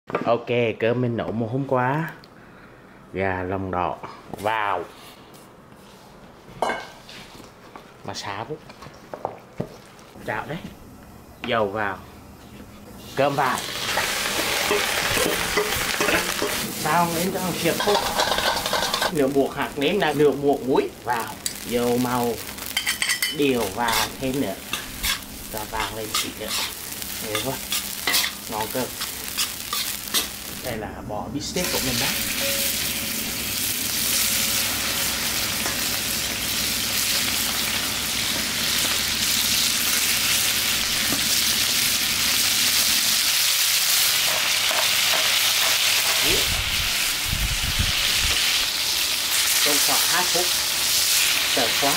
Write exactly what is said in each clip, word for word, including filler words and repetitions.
Ok, cơm mình nấu một hôm qua. Gà lòng đỏ vào. Mà xá bút. Chảo đấy. Dầu vào. Cơm vào. Sao đến cho thiệt thôi. Nửa buộc hạt nếm là nửa buộc muối vào. Dầu màu điều vào thêm nữa. Cho vàng lên xịt nữa. Thế thôi. Ngon cơm. Đây là bò bít tết của mình đó. Trong khoảng hai phút chờ khóa.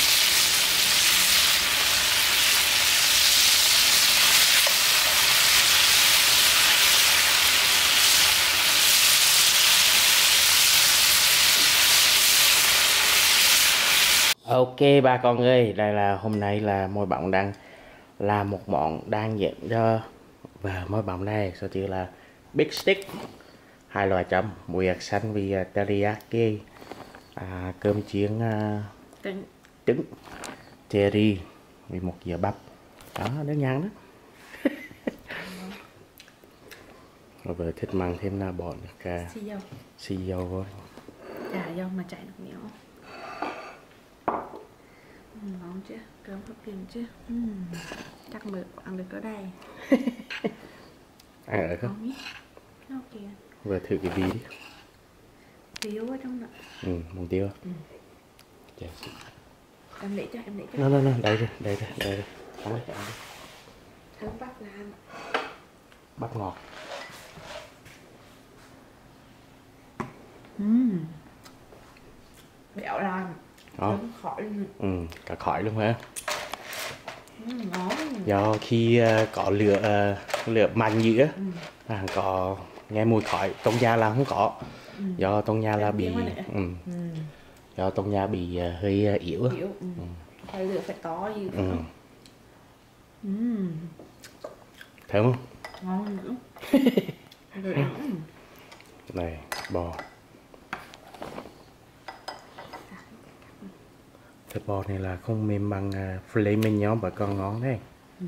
Ok bà con ơi, đây là hôm nay là Mồi Bóng đang làm một món đang dẫn cho và Mồi Bóng này số chữ là Big Stick, hai loại chấm mùi hạt xanh vì teriyaki, à, cơm chiên à, trứng trứng cherry vì một dĩa bắp đó, đơn giản đó. Rồi vừa thích măng thêm là bỏ được uh, xì dầu xì dầu thôi. chả dầu mà chảy được nhiều. Ừ, ngon chứ, cơm hấp dẫn chứ. Ừ, chắc được ăn được ở đây. Ăn ở không? Ngon nhé. Nó kìa. Vừa thử cái vị đi. Tiêu ở trong đó. Ừ, mùng tiêu. Ừ. Yes. Em để cho, em để cho. Nó nó nó đây rồi, đây rồi, đây rồi. Ăn đi, ăn đi. Thơm bắp làm. Bắp ngọt. Ừm. Béo làm. Đó. Thơm khỏi. Ừ, cả khỏi luôn hả? Ừ, ngon. Do khi uh, có lửa uh, lửa mạnh dữ á, Ừ. à, có nghe mùi khói trong nhà là không có. Ừ. Do trong nhà là Em bị biết ừ, Ừ. do trong nhà bị uh, hơi uh, yếu á. Yếu. Ừ. Ừ. Phải lửa phải to gì Ừ. nữa. Ừm. Thơm không? Ngon nữa. Rồi ăn. Này, bò. Thịt bò này là không mềm bằng uh, filet mignon bà con, ngon đấy. Ừ.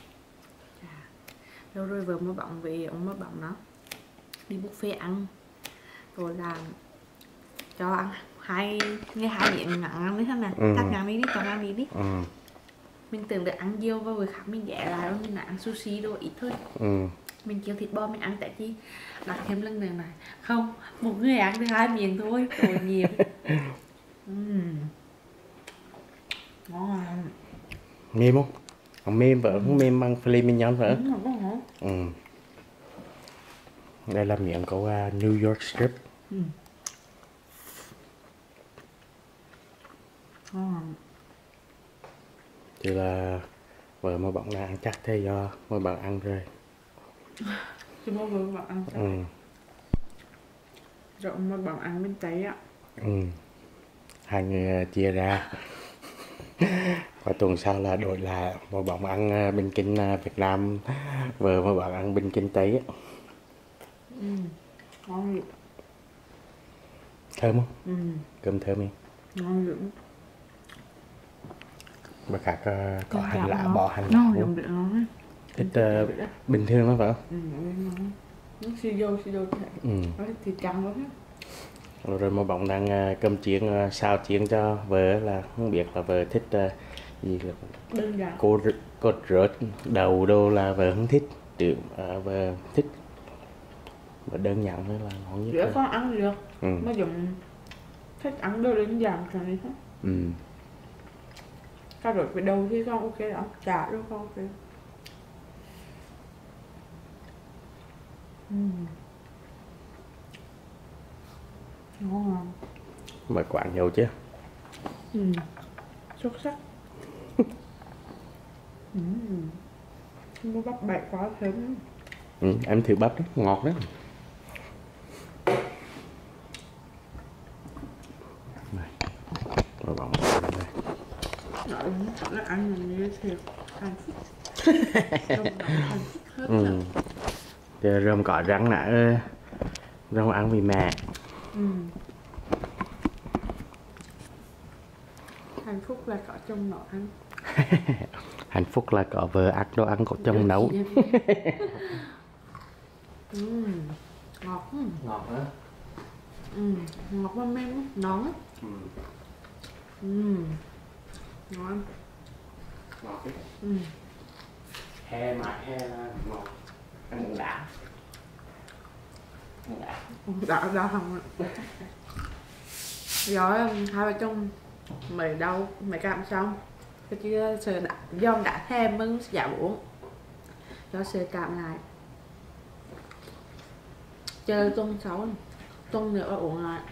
Lâu rồi vừa mới bỏng về ông mới bỏng nó đi buffet ăn rồi là cho ăn hai nghe hai miệng ngắn ăn đấy, thằng này Ừ. cắt ngắn đi đi, cho ăn đi đi. Ừ. Mình tưởng được ăn nhiều và vừa khác mình ghé lại rồi mình ăn sushi đồ ít thôi. Ừ. Mình kêu thịt bò mình ăn tại chi đặt thêm lần nữa này không, một người ăn được hai miệng thôi rồi nhiều. Uhm. Ngon à. Mềm không? Không mềm vợ, không mềm bằng filet mignon vợ. Đúng rồi, đúng rồi. Ừ. Đây là miệng của uh, New York strip. Ừ. Ngon. Thì là vợ mà bọn là ăn chắc thế do mà bạn ăn rồi. Chứ mà vừa bạn ăn chắc. Ừ. Rồi mà bạn ăn bên Tây á. Ừ. Hai người uh, chia ra. Và tuần sau là đổi lại một bọn ăn uh, bên kinh uh, Việt Nam, vợ mà bạn ăn bên kinh Tây á. Ừ. Ngon lắm. Thơm không? Ừ. Cơm thơm không? Ngon lắm. Bà khác uh, có Cơm hành chảo lạ, ngon. bỏ hành lạ Ngon vô. dùng được ngon á. Thịt uh, bình thường lắm phải không? Ừ, ngon. Nước xì dầu, xì dầu thế. Ừ. Nó thịt trắng lắm á. Rồi, rồi mà bọn đang uh, cơm chiên uh, xào chiên cho vợ là không biết là vợ thích uh, gì là Đơn giản. cô cô rớt đầu đô là vợ không thích, tiểu uh, vợ thích và đơn giản thôi là ngon nhất. Rửa con ăn được. Ừ. Mà dùng thích ăn đồ đơn giản cả này hết. Ừ. Cà rốt với đầu thì con ok đó, chả đâu con ok. Ừ. Ngon à. Mà quán nhiều chứ. Ừ. Xuất sắc. Ừ. Mua bắp bậy quá thơm. Ừ, em thử bắp đó, ngọt đó. Này, rồi bọn này. Nói đúng là ăn như thiệt hạnh phúc. Trong đó hạnh phúc hết. Ừ. Giờ rơm có rắn nè, rơm ăn vì mẹ. Ừ. Hạnh phúc là có chồng nấu ăn. Hạnh phúc là có vợ ăn đồ ăn có chồng nấu. Ừ. Ngọt. Ngọt hả? Ừ. Ngọt mà mềm, ngon á. Ừ. Ừ. Ngon. Ngọt đấy. Ừ. He mà he là ngọt. Ăn cũng đã. Cũng đã. Đã đã không ạ. Rồi hai vợ chồng mày đâu mày cam xong cái chứ sợ đã do đã thêm mừng giả uống cho sợ cảm lại chờ tuần sáu tuần nữa uống lại.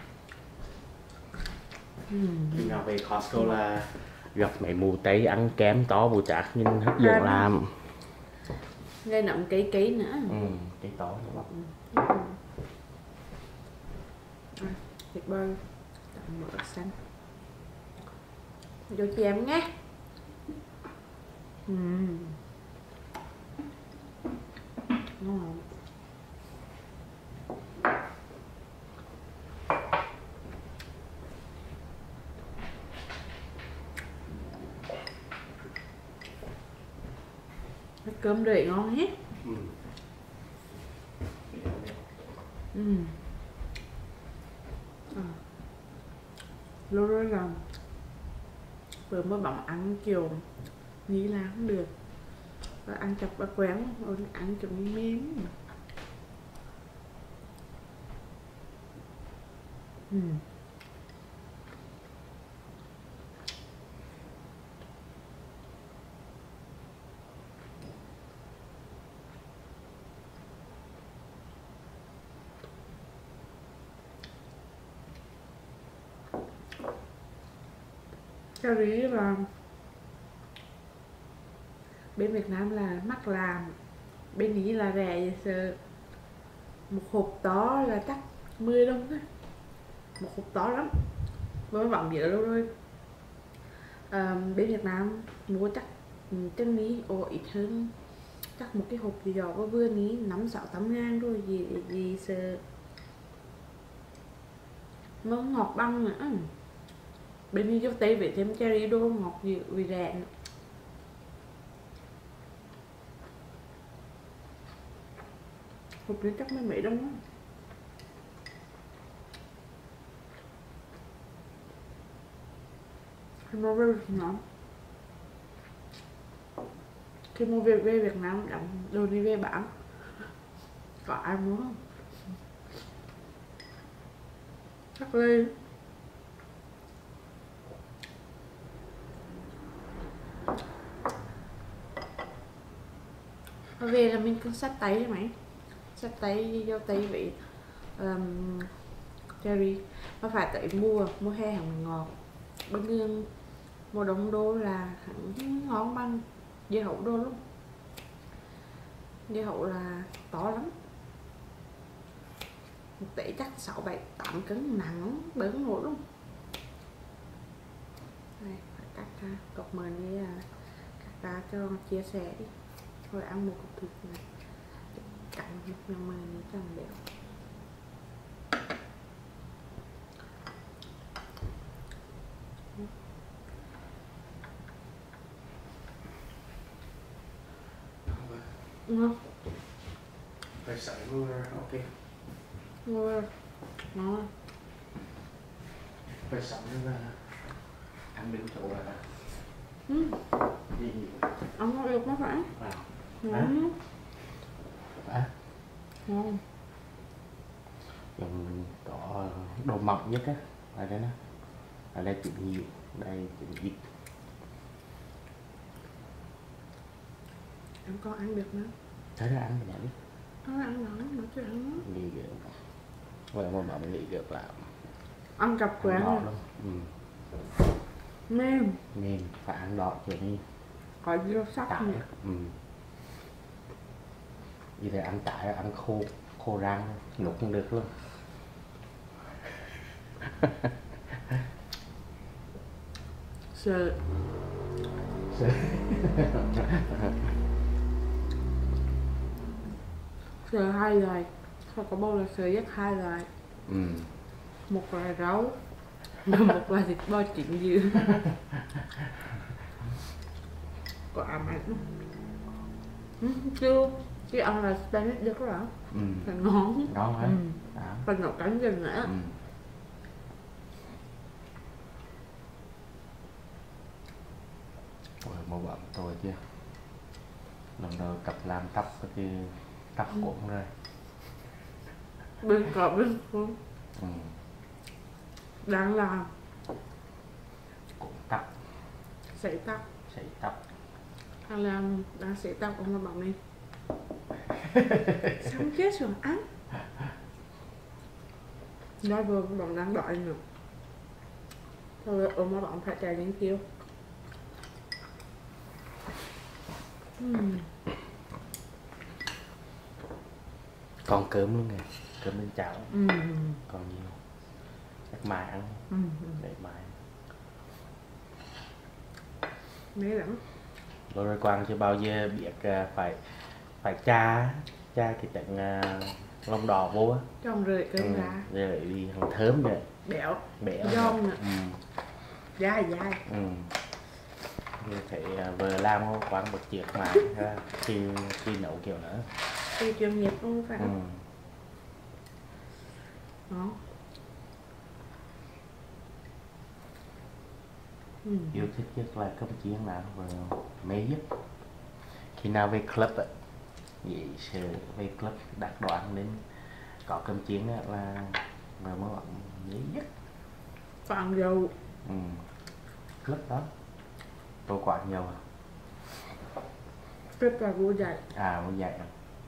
Khi nào về Costco là gặp mấy mù tây ăn kém to bù chạc nhìn hấp dẫn làm. Nghe nậm ký ký nữa. Ừ, cái to nữa. Ừ. Thịt bơ tặng mỡ xanh vô chém nghe. Ừ. Ngon. Cái cơm rưỡi ngon hết. Ừ. Ừ. À. Lâu rồi là vừa mới bảo ăn kiểu nghĩ là không được và ăn chọc và quén rồi ăn kiểu mềm. Ừ. Cà rí là bên Việt Nam là mắc làm, bên Ý là rẻ vậy sợ. Một hộp to là chắc mười đồng thôi, một hộp to lắm mới bỏng dữ lâu rồi. À, bên Việt Nam mua chắc chân ní ồ ít hơn, chắc một cái hộp gì đó có vừa ní năm sáu tám ngàn rồi gì gì sợ nó ngọt băng nữa. Bên đi châu Tây về thêm cherry đô ngọt dữ vì rẻ nữa. Hộp này chắc mấy mấy đồng á. Khi mua về Việt Nam Khi mua về, về Việt Nam đóng đồ đi về bán có ai mua không? Chắc lên về là mình cứ xách tay mày xách tay vô tay vị um, cherry nó phải tới mua mua he hàng ngọt bên gương một đồng đô là hẳn ngon bằng dưa hấu đô luôn. Dưa hấu là to lắm, một tỷ chắc sáu bảy tám cân nặng bớn nổi luôn. Đây phải cắt ra cọc mền đi à, cắt ra cho chia sẻ đi rồi ăn một cục thịt này cạnh một miếng mền nữa cho nó béo. Ngon. Phải sẵn luôn, ok. Ngon. Ngon. Phải sẵn là ăn bên chỗ là Ừ. gì Ăn ngon được nó phải. vào. Ngon. À? Ngon. Dùng có đồ mỏng nhất á, ở đây nè. Ở đây chữ nhiều, đây chữ ít. Em có ăn được nữa. Thế ra ăn cái này đi. Nó ăn nó, nó chưa ăn nó. Nghỉ được. Vậy mà bảo mình nghỉ được là Ăn cặp ăn quán đỏ rồi. luôn. Ừ. Mềm. Mềm, phải ăn đỏ kiểu như Có dưa sắc tải. nữa. Ừ. Như thế ăn tải ăn khô, khô rang, nục không được luôn. Sợ. Sờ hai loại. Không có bầu là sờ dắt hai loại. Ừ. Một là rau, một là thịt bò chín dừa. Có ám ảnh không? Ừ, chưa. Cái ăn là Spanish rất là Ừ. là ngon. Ngon hả? Ừ. Đó. Và nấu cánh gừng nữa. Ừ. Ôi, mua bận tôi chưa? Lần đầu cặp làm tóc thì tóc cuộn rồi. Bên cọ bên phương Ừ. đang làm Cuộn tóc, sấy tóc. sấy tóc. Đang làm đang sấy tóc ông là bảo mình xong chết rồi ăn. Nói vừa bọn đang đợi nữa. Thôi ông mà bọn phải chạy đến kêu. Uhm. Còn cơm luôn nè, cơm bên chảo. Uhm. Còn nhiều. Chắc mai ăn, Uhm. để mai. Mấy lắm. Rồi rồi Quang chưa bao giờ biết uh, phải phải cha cha cái trận uh, lông đỏ vô á. Trong rưỡi cơm Ừ. ra. Rồi đi hàng thơm rồi. Béo. Béo. Giòn nữa. Ừ. Dai dai. Ừ. Như phải uh, vừa làm không Quang một chiếc mà khi khi nấu kiểu nữa. Thì chuyên nghiệp không phải. Ừ. Đó. Ừ. Yêu thích nhất là cơm chiên nào và mê nhất khi nào về club á, vậy sẽ về club đặt đồ ăn đến có cơm chiên á là là món ăn mê nhất. Còn dầu. Ừ. Club đó tôi quản nhiều à. Rất là vui dậy. À như vậy à.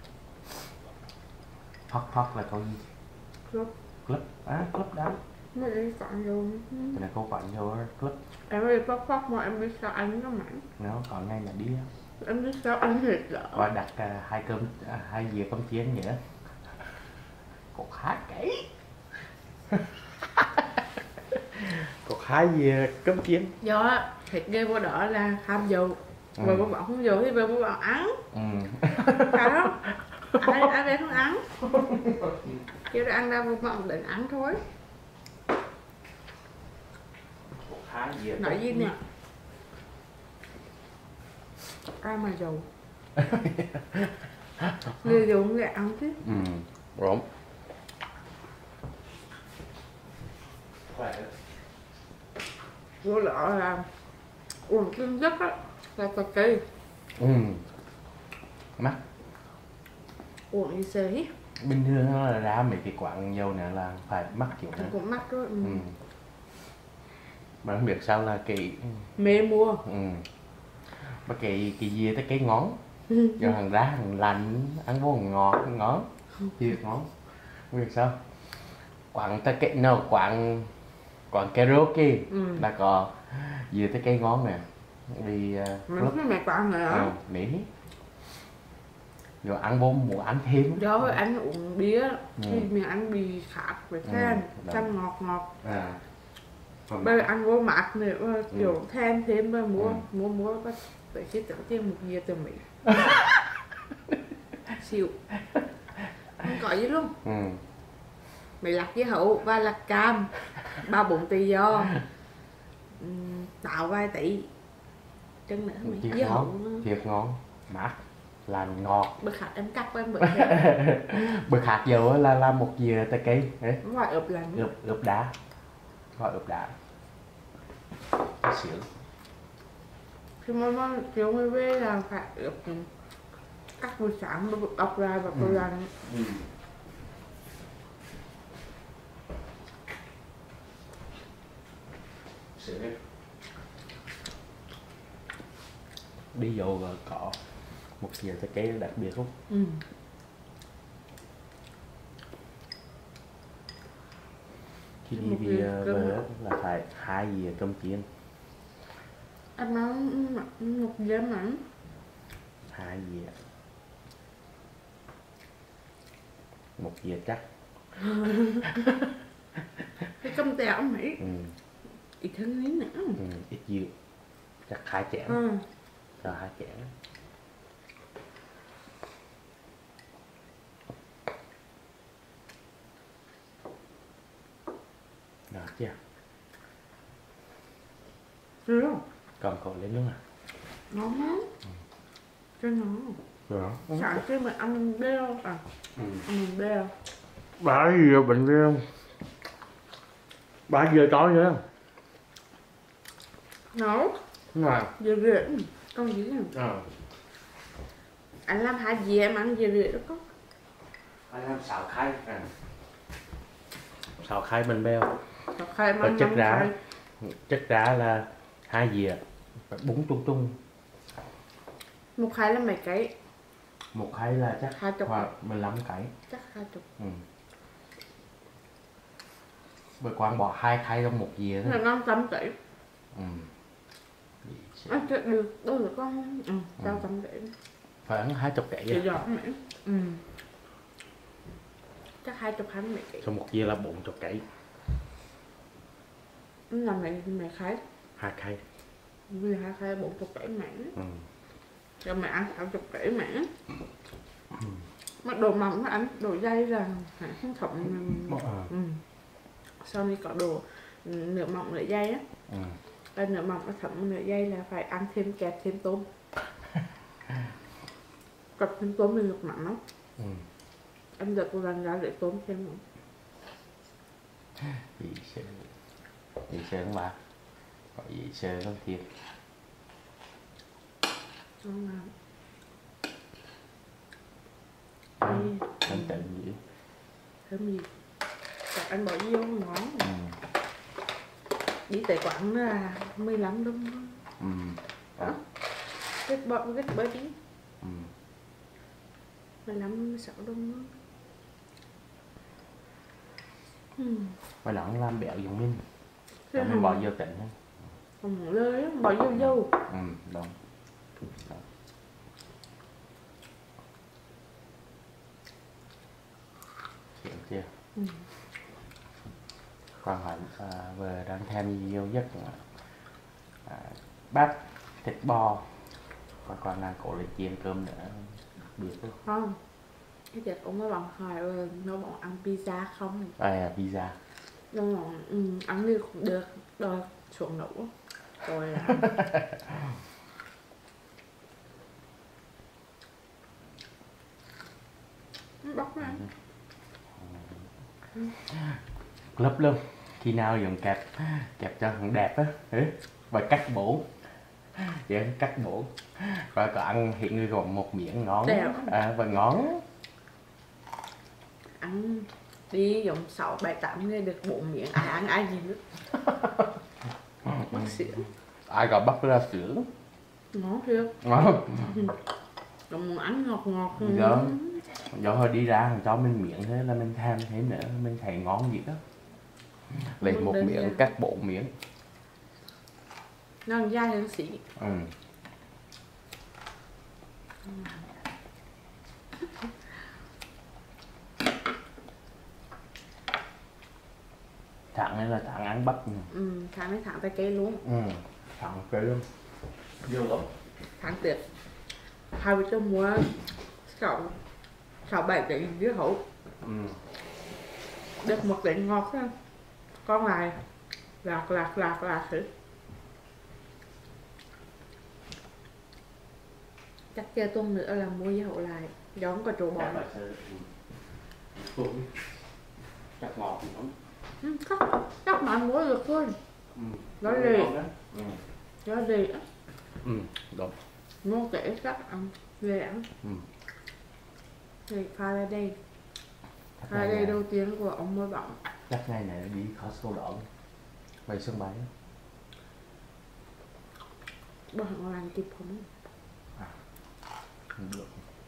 Thoát thoát là câu gì? Club. Club á, club đó. Mấy đi còn dầu. Cái này câu quản nhiều á, club. Em đi phát phát mà em biết sao anh nó mặn. Nó còn ngay là đi á. Em biết sao anh thiệt rõ. Và đặt uh, hai cơm uh, hai dĩa cơm chiên vậy đó. Cột hai kỹ. Cột hai dĩa cơm chiên. Do á, thịt ghê vô đỏ là ham dầu. Ừ. Và bố bảo không dầu thì bố bảo ăn. Ừ. Phải không? Ai, ai bé không ăn. Kêu ra ăn ra bố bảo định ăn thôi. Cột hai dĩa. Nói gì nè. Ai mà dầu. Người dầu người ăn chứ. Ừ. Đúng. Khỏe. Vô lọ là uống cưng rất á. Là cực kỳ. Ừ. Mắc. Uống đi xế. Bình thường nó là ra mấy cái quán dầu này là phải mắc kiểu này. Cũng mắc rồi. Ừ. Ừ. Mà không biết sao là cái Mê mua. ừ. Mà cái cái gì tới cái ngón. Giờ hàng ra hàng lạnh ăn vô ngọt ngón. Thiệt ngón. Không biết sao. Quán tới cái nào quán quán karaoke Ừ. là có gì tới cái ngón nè. Đi uh, Mình thấy mẹ có ăn rồi đó. ờ, Mỹ. Rồi ăn vô muốn ăn thêm. Do anh uống bia Ừ. thì mình ăn bị khát với Ừ, than, đúng. chanh ngọt ngọt. À. Còn Bây giờ ăn vô mát nữa kiểu Ừ. than thêm mà mua Ừ. mua mua có tới cái tưởng tiền một dìa từ Mỹ. Xỉu. Không có gì luôn. ừ. Mì lạc với hậu và lạc cam, ba bụng tùy do, uhm, tạo vài tỷ. Chân nữa mày Thiệt với hậu ngon, thiệt ngon, mát, làm ngọt. bữa khát em cắt em bữa Bữa hạt dầu á là làm một dìa tay cây, đấy, ngoài ướp lạnh. ướp ướp đá, gọi ướp đá, cái xỉu. Khi mà nó chiều mới về là phải ướp cắt buổi sáng nó bọc ra và tôi làm. Ừ. Xỉu. Đi vô rồi có một dìa tay cây đặc biệt không? Ừ. Khi đi Một về, dìa về cơm. là phải hai dìa cơm chiên, Em nói một dĩa mặn. hai dìa, một dìa chắc. Cái cơm tèo ông Mỹ Ừ. ít hơn miếng nữa. Ừ, ít dừa, chắc hai chén, Ừ. rồi hai chén. Được chưa? Chưa. Còn cậu lên luôn à? Ngon lắm. Cho nó. Được. Sáng kia mà ăn beo à? Ừ. Ăn beo. Ba gì rồi bệnh ghê không? Ba giờ tối nữa. Nấu. Đúng rồi. Dưa rưỡi. Con gì nè. Ờ. Anh làm hai dì em ăn dưa rưỡi đó có. Anh làm xào khay. À. Xào khay bên beo. Xào khay Và măng chất măng rá. khay. Chất rá là hai dìa. Bún tung tung. Một khay là mấy cái? Một khay là chắc hai chục. khoảng mười lăm cái. Chắc hai chục. Ừ. Bởi quán bỏ hai khay trong một dìa Là thôi. năm trăm kỹ. Ừ. Ăn chưa được, đâu được con. Ừ, sao trăm kỹ. Phải ăn hai chục kỹ. Chị giỏi mẹ. Ừ. Chắc hai chục hai mươi kỹ. Trong một dìa là bốn chục kỹ. Là mẹ mẹ khay. Hai khay. Vì hai khay bốn chục kỹ mẹ. Ừ. Rồi mẹ ăn sáu chục kỹ mẹ. Ừ. Mà đồ mắm nó ăn đồ dây là hả không thẩm. À. Ừ. Sau này có đồ nửa mỏng nửa dây á. Ừ. Và nửa mỏng nó thẩm nửa dây là phải ăn thêm kẹp thêm tôm. Cặp thêm tôm thì được mặn lắm. Ừ. Em được một lần ra để tôm thêm nữa. Dị sơ. Dị sơ không bà? Gọi dị sơ không thiệt. Ngon lắm. Anh tự dữ. Thơm gì? Chắc anh bỏ vô ngon. Ừ. Đi tới quán là mười lăm đồng. Ừ. Đó. Cái bỏ cái bơ tí. Ừ. mười lăm mười sáu đồng. Ừ. Mà nó làm béo giống mình. Thế Nó hả? mình bỏ vô tỉnh thôi. Không lơi á, bỏ vô dâu. Ừ, đúng. Đó. Hiểu chưa? Ừ. Còn hỏi à, vừa đang thèm gì yêu nhất à, bát thịt bò. Còn còn là cổ lại chiên cơm nữa. Biết không? Không. Cái đẹp ông mới bằng hỏi là nó bảo ăn pizza không? À, pizza. Nó bảo ừ, ăn đi cũng được. Rồi xuống nấu. Rồi là bóc ra. Lấp luôn. Khi nào dùng kẹp kẹp cho thằng đẹp á. Và cắt bổ. Vậy cắt bổ. Và có ăn hiện người còn một miệng ngon. À, và ngon. Ăn đi giống sáu bảy tám người được bốn miếng. Ai ăn ai gì nữa. Mắc xỉu. Ai gọi bắt ra sữa. Ngon thiệt. Ngon. Rồi muốn ăn ngọt ngọt. Đó. Do hồi đi ra cho mình miệng thế là mình tham thế nữa. Mình thấy ngon gì đó. Lấy một miệng cắt bộ miếng. Nó dai hơn xỉ. Ừ. Thẳng này là thẳng ăn bắp. Ừ, thằng ấy thẳng tay cây luôn. Ừ. Thẳng cây luôn. Vô lắm. Thẳng tiệt. Hai vợ chồng mua sáu sáu bảy cái dưa hấu. Ừ. Được một cái ngọt thôi. Còn lại lạc lạc lạc lạc hết. Chắc chờ tuần nữa là mua dưa hấu lại. Do không có chỗ bỏ. Chắc ngọt lắm. Ừ, chắc, chắc mà anh mua được thôi. Ừ. Nói gì? Ừ. Nói gì á. Ừ, đúng. Mua cái chắc ăn rẻ. Ừ. Thì Faraday. Faraday đầu tiên của ông mới bảo. Chắc ngày này đi Costco đỏ. Về sân bay á. Bỏ hàng làm kịp không? À, không được.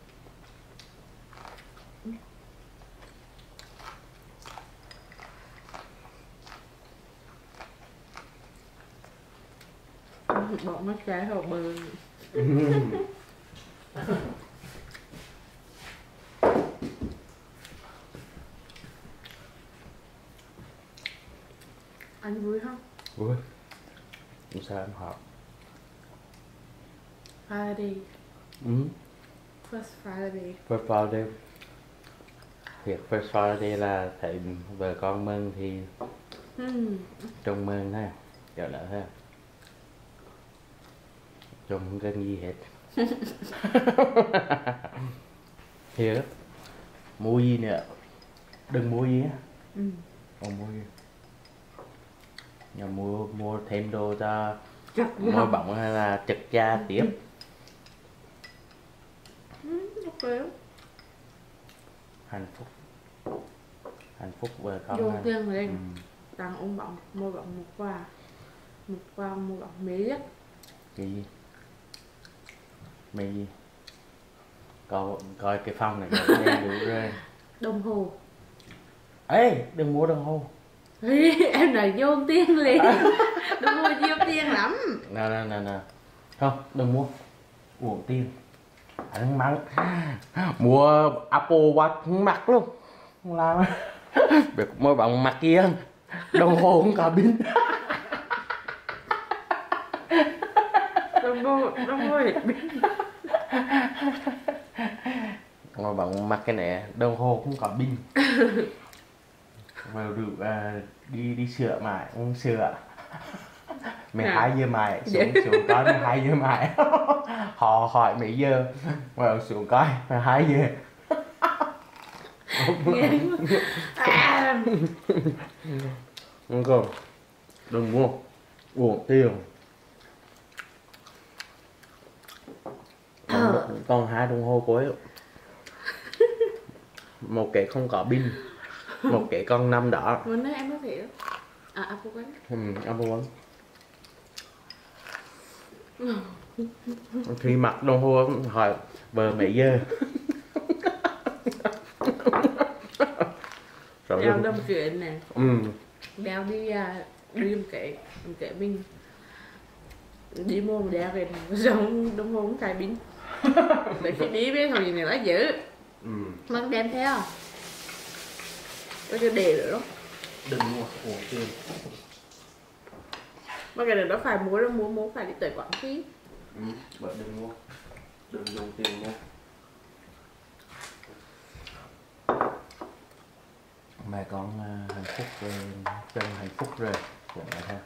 Bỏ mắt trái vào bờ. Anh vui không? Vui. Không sao em học. Friday. Ừ. First Friday. First Friday. Thiệt First Friday là thấy vợ con mừng thì Ừ. Trông mơn ha, trở lại ha. Trông không cần gì hết. Thiệt á. Mua gì nữa? Đừng mua gì á. Ừ. Không mua gì. Nhà mua mua thêm đồ cho Chật môi bỏng hay là chật da tiếp. Ừ, ok. Hạnh phúc. Hạnh phúc với con. Vô ha. tiền rồi Ừ. tặng ông bỏng môi bỏng một quà, một quà môi bỏng mế nhất. Cái gì? Mày gì? Coi, coi cái phòng này coi đen đủ rồi. Đồng hồ. Ê, đừng mua đồng hồ. Em nói vô tiền liền. Đồng hồ nhiều tiền lắm. Nè nè nè nè. Không, đừng mua. Uổng tiền. Anh mắng. Mua Apple Watch không mặc luôn. Không làm. Được môi bằng mặt kia. Đồng hồ không có pin. Đồng hồ, đồng hồ hết pin. Môi bằng mặt cái này đồng hồ không có pin. Vào được à, đi đi sửa mãi không sửa. mười hai giờ mãi xuống xuống coi mười hai giờ mãi. Họ hỏi mấy giờ vào xuống coi mười hai giờ. À. Không còn đừng mua uổng tiền. Còn, còn hai đồng hồ cuối một cái không có pin, một cái con năm đỏ. Vừa nãy em có thể à Apple Watch. Ừ, Apple Watch. Khi mặc đồng hồ hỏi vợ mấy giờ. Rồi Đeo đâm chuyện nè. ừ. Đeo đi à, đi một cái một cái pin. Đi mua một đeo về giống đồng hồ không xài pin. Để khi đi với thằng gì này nó giữ. Ừ. Mang đem theo. Có cho để nữa. Đừng mua uổng tiền. Mà cái này nó phải mua, nó mua mua phải đi tới Quảng Trị. Ừ, vợ đừng mua. Đừng dùng tiền mua. Mẹ con uh, hạnh phúc rồi, chân hạnh phúc rồi. Vậy thôi.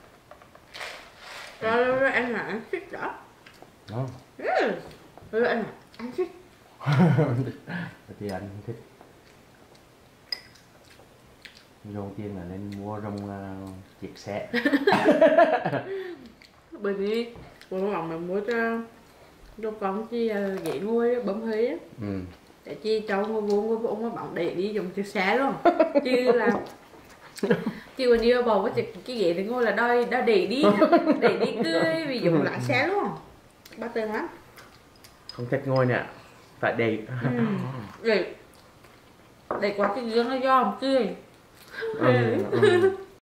Rồi anh là anh thích đó. Đó. Ừ. Rồi anh là anh thích. Thì anh không thích. Dùng tiền là nên mua rong uh, chiếc xe. Bởi vì bố bảo mình mua cho cho con chi uh, ghế ngồi bấm hơi á. Ừ. Để chi cháu ngồi vô ngồi vô ông bảo để đi dùng chiếc xe luôn. Chứ là chứ còn như bầu cái cái ghế thì ngồi là đôi đã để đi để đi cười vì dùng lái xe luôn. Bắt tên lắm. Không thích ngồi nè. Phải để. Ừ. Để để qua cái gương nó giòm cười. Ừ, ừ.